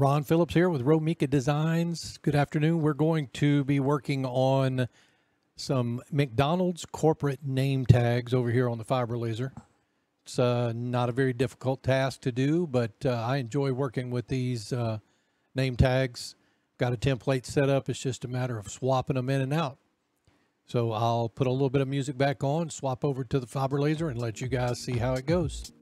Ron Phillips here with Romika Designs. Good afternoon. We're going to be working on some McDonald's corporate name tags over here on the fiber laser. It's not a very difficult task to do, but I enjoy working with these name tags. Got a template set up. It's just a matter of swapping them in and out. So I'll put a little bit of music back on, swap over to the fiber laser, and let you guys see how it goes.